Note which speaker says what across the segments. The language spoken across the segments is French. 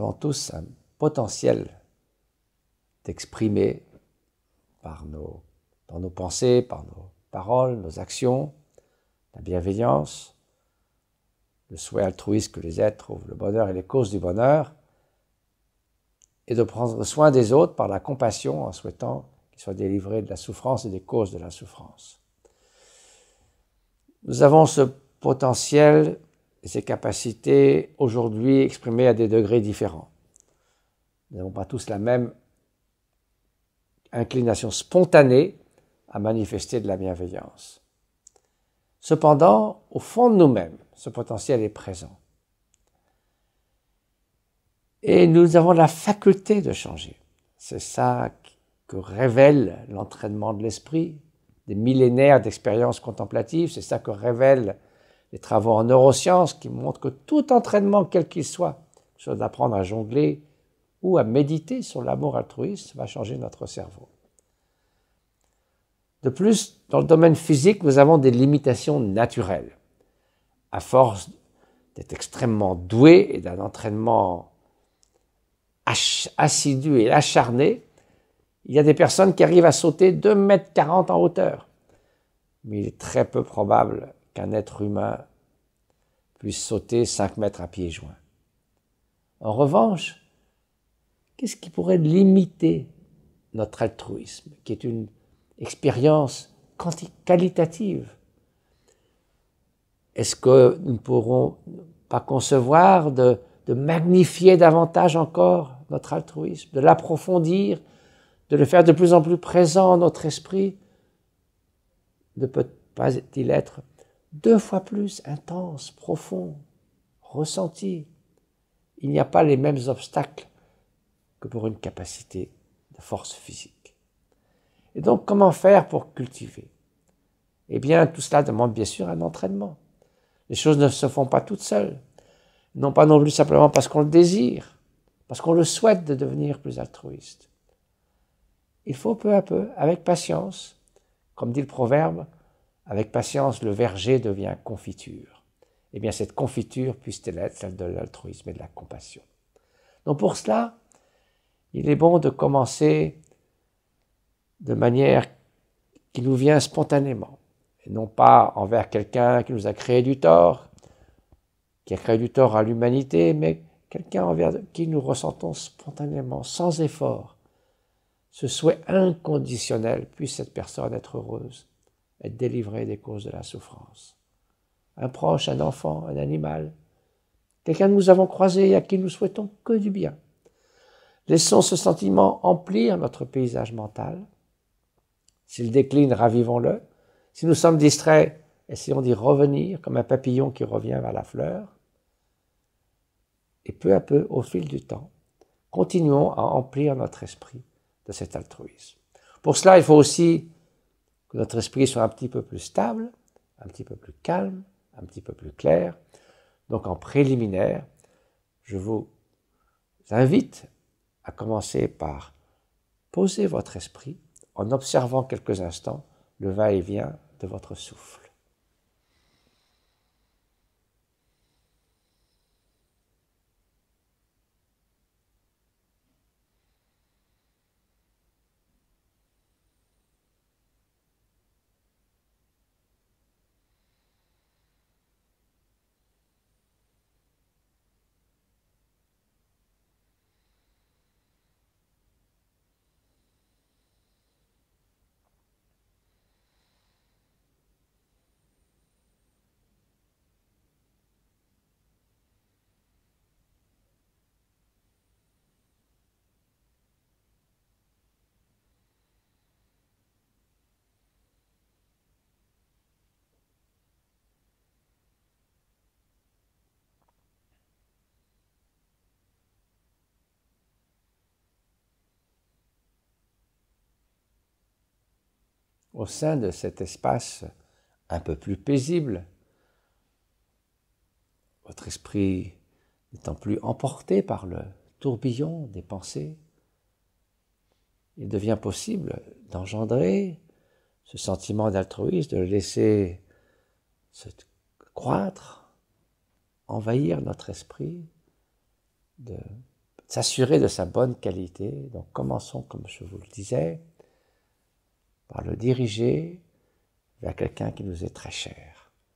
Speaker 1: avons tous un potentiel d'exprimer dans nos pensées, par nos paroles, nos actions, la bienveillance, le souhait altruiste que les êtres trouvent le bonheur et les causes du bonheur, et de prendre soin des autres par la compassion en souhaitant qu'ils soient délivrés de la souffrance et des causes de la souffrance. Nous avons ce potentiel et ces capacités aujourd'hui exprimées à des degrés différents. Nous n'avons pas tous la même inclination spontanée à manifester de la bienveillance. Cependant, au fond de nous-mêmes, ce potentiel est présent. Et nous avons la faculté de changer. C'est ça que révèle l'entraînement de l'esprit, des millénaires d'expériences contemplatives. C'est ça que révèlent les travaux en neurosciences qui montrent que tout entraînement, quel qu'il soit, soit d'apprendre à jongler ou à méditer sur l'amour altruiste, va changer notre cerveau. De plus, dans le domaine physique, nous avons des limitations naturelles. À force d'être extrêmement doués et d'un entraînement assidu et acharné, il y a des personnes qui arrivent à sauter 2,40 m en hauteur. Mais il est très peu probable qu'un être humain puisse sauter 5 mètres à pieds joints. En revanche, qu'est-ce qui pourrait limiter notre altruisme, qui est une expérience qualitative? Est-ce que nous ne pourrons pas concevoir de magnifier davantage encore notre altruisme, de l'approfondir, de le faire de plus en plus présent dans notre esprit? Ne peut-il être 2 fois plus intense, profond, ressenti? Il n'y a pas les mêmes obstacles que pour une capacité de force physique. Et donc, comment faire pour cultiver? Eh bien, tout cela demande bien sûr un entraînement. Les choses ne se font pas toutes seules. Non pas non plus simplement parce qu'on le désire, parce qu'on le souhaite de devenir plus altruiste. Il faut peu à peu, avec patience, comme dit le proverbe, avec patience le verger devient confiture. Eh bien, cette confiture puisse-t-elle être celle de l'altruisme et de la compassion. Donc pour cela, il est bon de commencer de manière qui nous vient spontanément, et non pas envers quelqu'un qui nous a créé du tort, qui a créé du tort à l'humanité, mais quelqu'un envers qui nous ressentons spontanément, sans effort. Ce souhait inconditionnel, puisse cette personne être heureuse, être délivrée des causes de la souffrance. Un proche, un enfant, un animal, quelqu'un que nous avons croisé et à qui nous souhaitons que du bien. Laissons ce sentiment emplir notre paysage mental. S'il décline, ravivons-le. Si nous sommes distraits, essayons d'y revenir comme un papillon qui revient vers la fleur. Et peu à peu, au fil du temps, continuons à emplir notre esprit de cet altruisme. Pour cela, il faut aussi que notre esprit soit un petit peu plus stable, un petit peu plus calme, un petit peu plus clair. Donc en préliminaire, je vous invite à commencer par poser votre esprit en observant quelques instants le va-et-vient de votre souffle. Au sein de cet espace un peu plus paisible, votre esprit n'étant plus emporté par le tourbillon des pensées, il devient possible d'engendrer ce sentiment d'altruisme, de le laisser se croître, envahir notre esprit, de s'assurer de sa bonne qualité. Donc commençons, comme je vous le disais, par le diriger vers quelqu'un qui nous est très cher.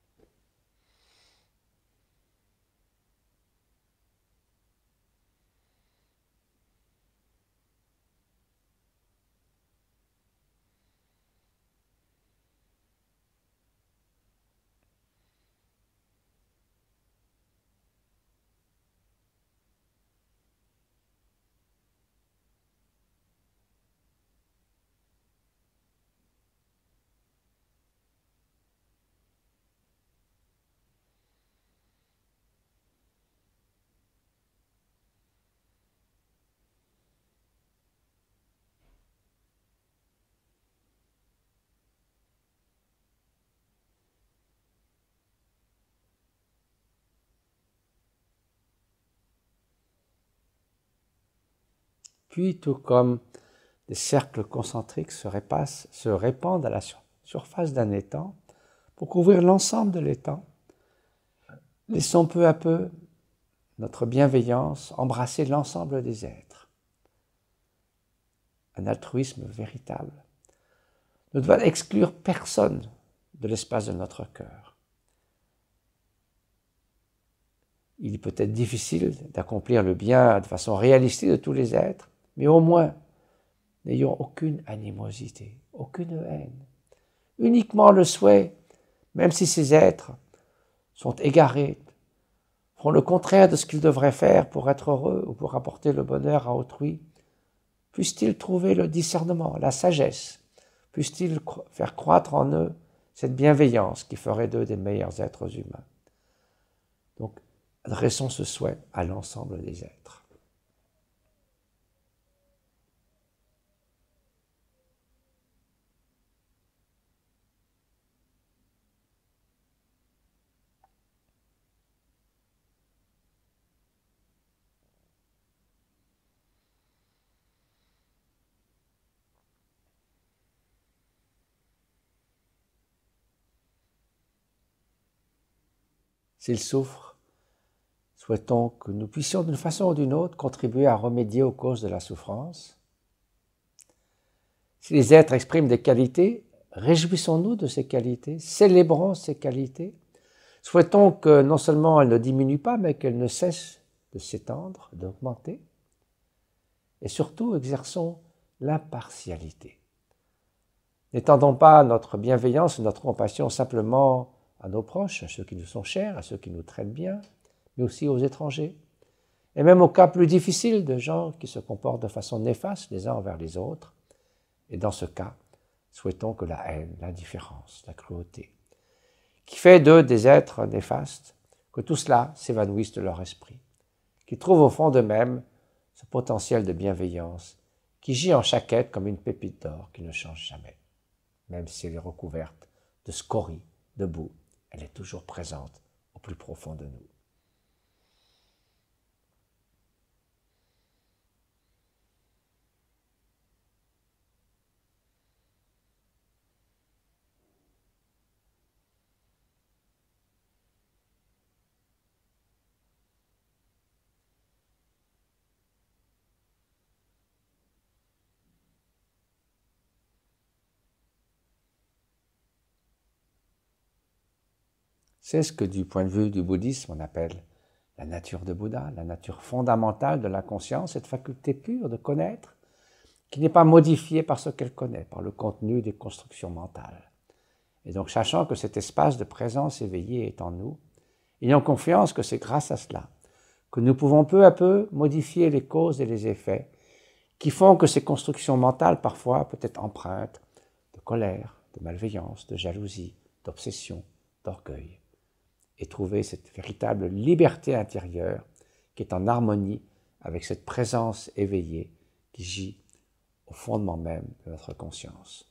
Speaker 1: Puis, tout comme des cercles concentriques se répandent à la surface d'un étang pour couvrir l'ensemble de l'étang, laissons peu à peu notre bienveillance embrasser l'ensemble des êtres. Un altruisme véritable ne doit exclure personne de l'espace de notre cœur. Il est peut-être difficile d'accomplir le bien de façon réalistique de tous les êtres, mais au moins, n'ayons aucune animosité, aucune haine. Uniquement le souhait, même si ces êtres sont égarés, font le contraire de ce qu'ils devraient faire pour être heureux ou pour apporter le bonheur à autrui, puissent-ils trouver le discernement, la sagesse, puissent-ils faire croître en eux cette bienveillance qui ferait d'eux des meilleurs êtres humains. Donc, adressons ce souhait à l'ensemble des êtres. S'ils souffrent, souhaitons que nous puissions d'une façon ou d'une autre contribuer à remédier aux causes de la souffrance. Si les êtres expriment des qualités, réjouissons-nous de ces qualités, célébrons ces qualités. Souhaitons que non seulement elles ne diminuent pas, mais qu'elles ne cessent de s'étendre, d'augmenter. Et surtout, exerçons l'impartialité. N'étendons pas notre bienveillance et notre compassion simplement à nos proches, à ceux qui nous sont chers, à ceux qui nous traitent bien, mais aussi aux étrangers. Et même aux cas plus difficiles de gens qui se comportent de façon néfaste les uns envers les autres. Et dans ce cas, souhaitons que la haine, l'indifférence, la cruauté, qui fait d'eux des êtres néfastes, que tout cela s'évanouisse de leur esprit, qu'ils trouvent au fond d'eux-mêmes ce potentiel de bienveillance qui gît en chaque être comme une pépite d'or qui ne change jamais. Même si elle est recouverte de scories, de boue, elle est toujours présente au plus profond de nous. C'est ce que du point de vue du bouddhisme on appelle la nature de Bouddha, la nature fondamentale de la conscience, cette faculté pure de connaître, qui n'est pas modifiée par ce qu'elle connaît, par le contenu des constructions mentales. Et donc, sachant que cet espace de présence éveillée est en nous, ayant confiance que c'est grâce à cela que nous pouvons peu à peu modifier les causes et les effets qui font que ces constructions mentales, parfois peut-être empreintes de colère, de malveillance, de jalousie, d'obsession, d'orgueil, et trouver cette véritable liberté intérieure qui est en harmonie avec cette présence éveillée qui gît au fondement même de notre conscience.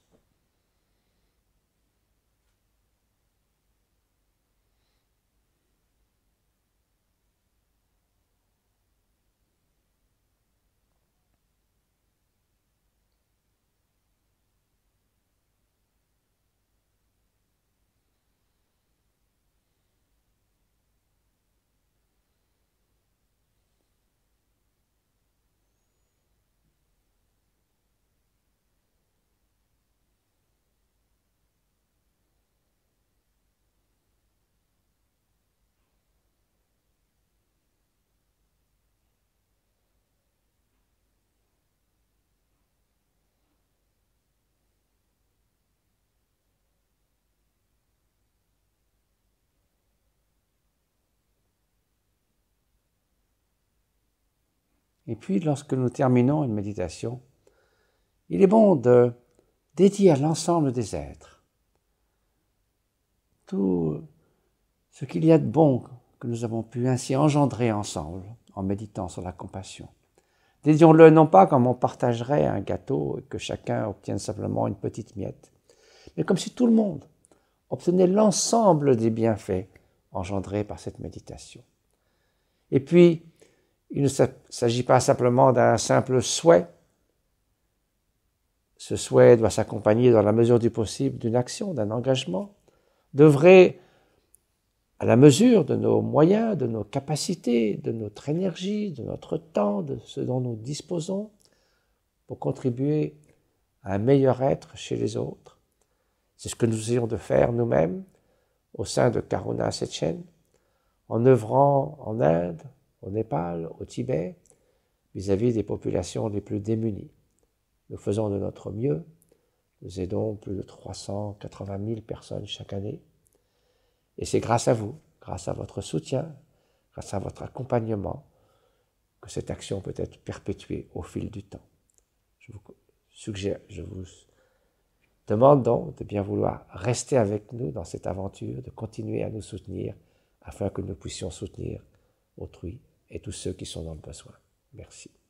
Speaker 1: Et puis, lorsque nous terminons une méditation, il est bon de dédier à l'ensemble des êtres tout ce qu'il y a de bon que nous avons pu ainsi engendrer ensemble en méditant sur la compassion. Dédions-le non pas comme on partagerait un gâteau et que chacun obtienne simplement une petite miette, mais comme si tout le monde obtenait l'ensemble des bienfaits engendrés par cette méditation. Et puis, il ne s'agit pas simplement d'un simple souhait. Ce souhait doit s'accompagner dans la mesure du possible d'une action, d'un engagement, d'œuvrer à la mesure de nos moyens, de nos capacités, de notre énergie, de notre temps, de ce dont nous disposons, pour contribuer à un meilleur être chez les autres. C'est ce que nous essayons de faire nous-mêmes au sein de Karuna Sechen, en œuvrant en Inde, au Népal, au Tibet, vis-à-vis des populations les plus démunies. Nous faisons de notre mieux, nous aidons plus de 380 000 personnes chaque année, et c'est grâce à vous, grâce à votre soutien, grâce à votre accompagnement, que cette action peut être perpétuée au fil du temps. Je vous demande donc de bien vouloir rester avec nous dans cette aventure, de continuer à nous soutenir, afin que nous puissions soutenir autrui et tous ceux qui sont dans le besoin. Merci.